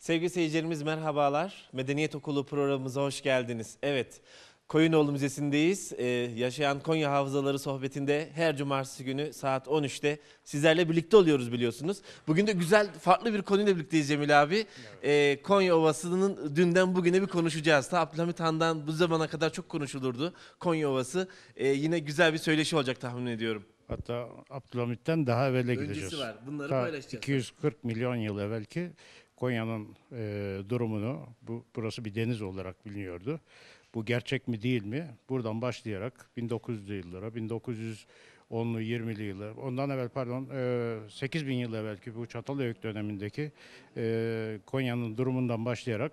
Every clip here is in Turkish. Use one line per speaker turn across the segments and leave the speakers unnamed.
Sevgili seyircilerimiz merhabalar. Medeniyet Okulu programımıza hoş geldiniz. Evet, Koyunoğlu Müzesi'ndeyiz. Yaşayan Konya Hafızaları sohbetinde her cumartesi günü saat 13'te sizlerle birlikte oluyoruz biliyorsunuz. Bugün de güzel, farklı bir konuyla birlikteyiz Cemil abi. Konya Ovası'nın dünden bugüne bir konuşacağız. Ta Abdülhamit Han'dan bu zamana kadar çok konuşulurdu Konya Ovası. Yine güzel bir söyleşi olacak tahmin ediyorum.
Hatta Abdülhamit'ten daha evvele
Öncesi
gideceğiz.
var. Bunları
Ta
paylaşacağız.
240 milyon yıl evvelki Konya'nın durumunu, burası bir deniz olarak biliniyordu. Bu gerçek mi değil mi? Buradan başlayarak 1900'lü yıllara, 1910'lu 20'li yıllar, ondan evvel 8000 yıl evvelki bu Çatalhöyük dönemindeki Konya'nın durumundan başlayarak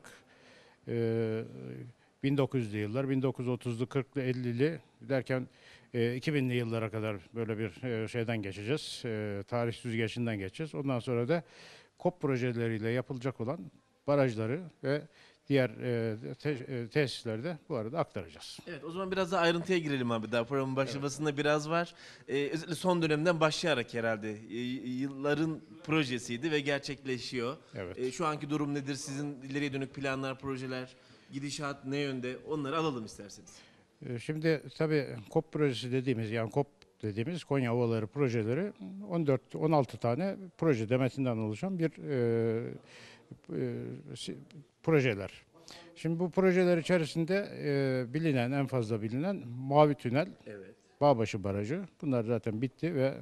1900'lü yıllar, 1930'lu, 40'lı, 50'li derken 2000'li yıllara kadar böyle bir şeyden geçeceğiz. Tarih süzgecinden geçeceğiz. Ondan sonra da KOP projeleriyle yapılacak olan barajları ve diğer tesisleri de bu arada aktaracağız.
Evet, o zaman biraz daha ayrıntıya girelim abi. Daha programın başlamasında biraz var. Özellikle son dönemden başlayarak herhalde yılların projesiydi ve gerçekleşiyor.
Evet.
Şu anki durum nedir? Sizin ileriye dönük planlar, projeler, gidişat ne yönde? Onları alalım isterseniz.
Şimdi tabii KOP projesi dediğimiz, yani KOP dediğimiz Konya Ovaları projeleri 16 tane proje demetinden oluşan bir projeler. Şimdi bu projeler içerisinde en fazla bilinen Mavi Tünel,
Evet.
Bağbaşı Barajı. Bunlar zaten bitti ve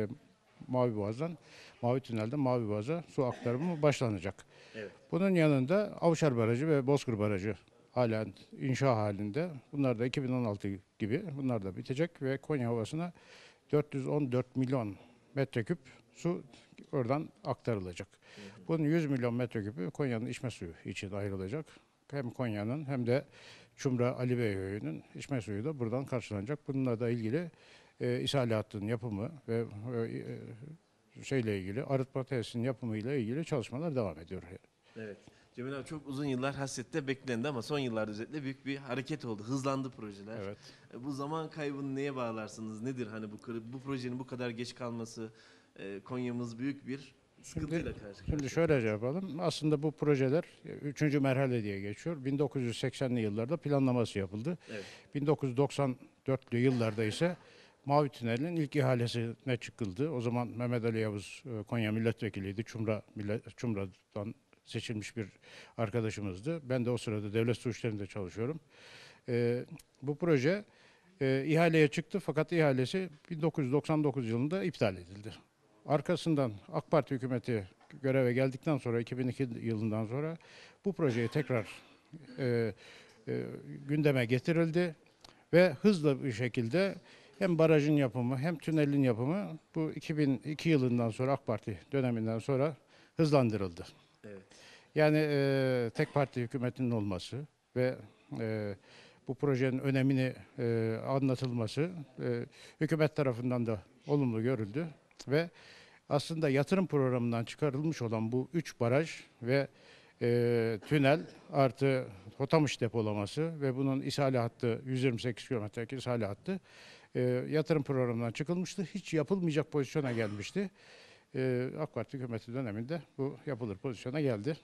Mavi Tünel'den Mavi Boğaz'a su aktarımı başlanacak.
Evet.
Bunun yanında Avşar Barajı ve Bozkır Barajı halen inşa halinde. Bunlar da 2016 gibi bunlar da bitecek ve Konya Ovası'na 414 milyon metreküp su oradan aktarılacak. Bunun 100 milyon metreküpü Konya'nın içme suyu için ayrılacak. Hem Konya'nın hem de Çumra Ali Beyhöyü'nün içme suyu da buradan karşılanacak. Bununla da ilgili ishal hattının yapımı ve şeyle ilgili arıtma tesisinin yapımı ile ilgili çalışmalar devam ediyor.
Evet. Cemil abi çok uzun yıllar hasretle beklendi ama son yıllarda özellikle büyük bir hareket oldu. Hızlandı projeler.
Evet.
Bu zaman kaybını neye bağlarsınız? Nedir hani bu projenin bu kadar geç kalması? Konya'mız büyük bir sıkıntıyla karşı
Şimdi
karşıya.
şöyle yapalım. Aslında bu projeler 3. merhale diye geçiyor. 1980'li yıllarda planlaması yapıldı.
Evet.
1994'lü yıllarda ise Mavi Tünel'in ilk ihalesine çıkıldı. O zaman Mehmet Ali Yavuz Konya milletvekiliydi. Çumra'dan seçilmiş bir arkadaşımızdı. Ben de o sırada devlet su işlerinde çalışıyorum. Bu proje ihaleye çıktı fakat ihalesi 1999 yılında iptal edildi. Arkasından AK Parti hükümeti göreve geldikten sonra 2002 yılından sonra bu projeyi tekrar gündeme getirildi ve hızlı bir şekilde hem barajın yapımı hem tünelin yapımı bu 2002 yılından sonra AK Parti döneminden sonra hızlandırıldı.
Evet.
Yani tek parti hükümetinin olması ve bu projenin önemini anlatılması hükümet tarafından da olumlu görüldü ve aslında yatırım programından çıkarılmış olan bu 3 baraj ve tünel artı Hotamış depolaması ve bunun ishale hattı 128 kilometrelik ishale hattı yatırım programından çıkılmıştı. Hiç yapılmayacak pozisyona gelmişti. AK Parti hükümeti döneminde bu yapılır pozisyona geldi.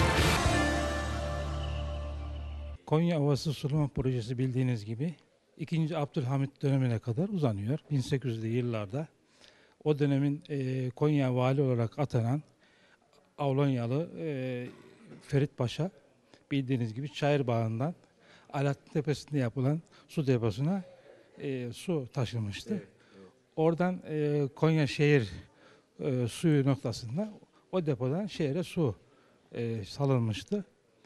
Konya Ovası Sulama Projesi bildiğiniz gibi 2. Abdülhamit dönemine kadar uzanıyor. 1800'lü yıllarda o dönemin Konya vali olarak atanan Avlonyalı Ferit Paşa bildiğiniz gibi Çayır Bağı'ndan Alaaddin Tepesi'nde yapılan su deposuna su taşımıştı.
Evet, evet.
Oradan Konya şehir suyu noktasında o depodan şehre su salınmıştı.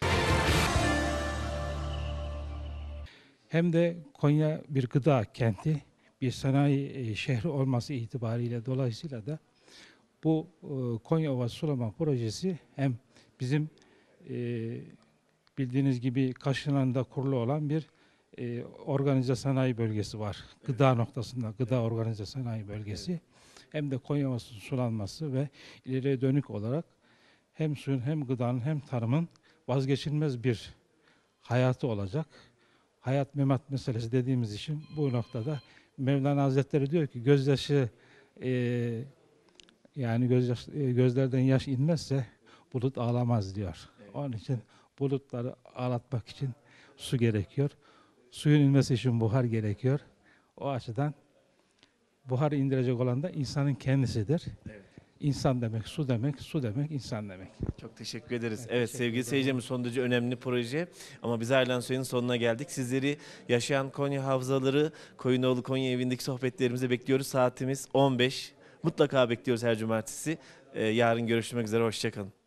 Hem de Konya bir gıda kenti, bir sanayi şehri olması itibariyle dolayısıyla da bu Konya Ovası Sulama Projesi hem bizim bildiğiniz gibi Kaşınan'da kurulu olan bir organize sanayi bölgesi var. Gıda noktasında, gıda organize sanayi bölgesi. Hem de Konya Ovası sulanması ve ileriye dönük olarak hem suyun hem gıdanın hem tarımın vazgeçilmez bir hayatı olacak. Hayat memat meselesi dediğimiz için bu noktada Mevlana Hazretleri diyor ki gözyaşı yani gözlerden yaş inmezse bulut ağlamaz diyor.
Evet.
Onun için bulutları ağlatmak için su gerekiyor. Suyun inmesi için buhar gerekiyor. O açıdan buharı indirecek olan da insanın kendisidir.
Evet.
İnsan demek, su demek, su demek, insan demek.
Çok teşekkür ederiz. Evet,
teşekkür
sevgili
ederim.
seyircilerimiz, son derece önemli proje ama biz ayrılan sürenin sonuna geldik. Sizleri Yaşayan Konya Hafızaları Koyunoğlu Konya Evi'ndeki sohbetlerimize bekliyoruz. Saatimiz 15. Mutlaka bekliyoruz her cumartesi. Yarın görüşmek üzere, hoşça kalın.